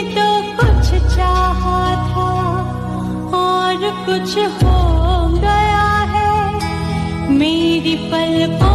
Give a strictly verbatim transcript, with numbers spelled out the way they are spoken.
तो कुछ चाहा था और कुछ हो गया है। मेरी पलकों